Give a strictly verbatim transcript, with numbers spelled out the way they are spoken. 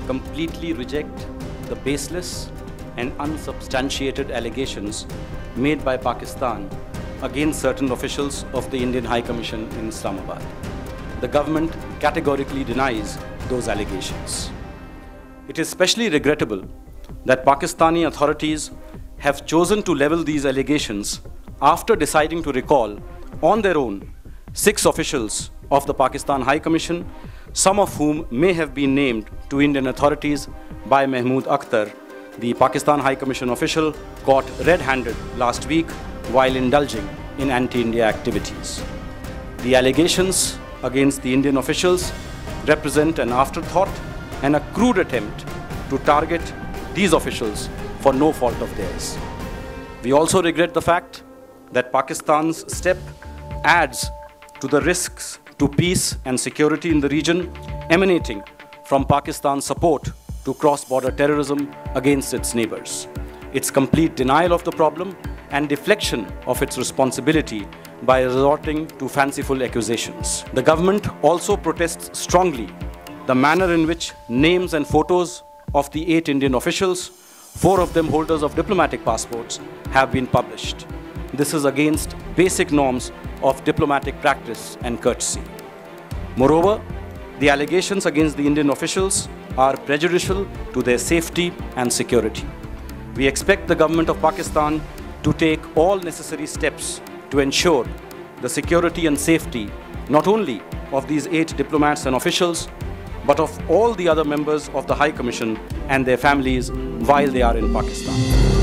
completely reject the baseless and unsubstantiated allegations made by Pakistan against certain officials of the Indian High Commission in Islamabad. The government categorically denies those allegations. It is especially regrettable that Pakistani authorities have chosen to level these allegations after deciding to recall on their own six officials of the Pakistan High Commission, some of whom may have been named to Indian authorities by Mahmood Akhtar, the Pakistan High Commission official caught red-handed last week while indulging in anti-India activities. The allegations against the Indian officials represent an afterthought and a crude attempt to target these officials for no fault of theirs. We also regret the fact that Pakistan's step adds to the risks to peace and security in the region emanating from Pakistan's support to cross-border terrorism against its neighbours, its complete denial of the problem and deflection of its responsibility by resorting to fanciful accusations. The government also protests strongly the manner in which names and photos of the eight Indian officials, four of them holders of diplomatic passports, have been published. This is against basic norms of diplomatic practice and courtesy. Moreover, the allegations against the Indian officials are prejudicial to their safety and security. We expect the government of Pakistan to take all necessary steps to ensure the security and safety not only of these eight diplomats and officials, but of all the other members of the High Commission and their families while they are in Pakistan.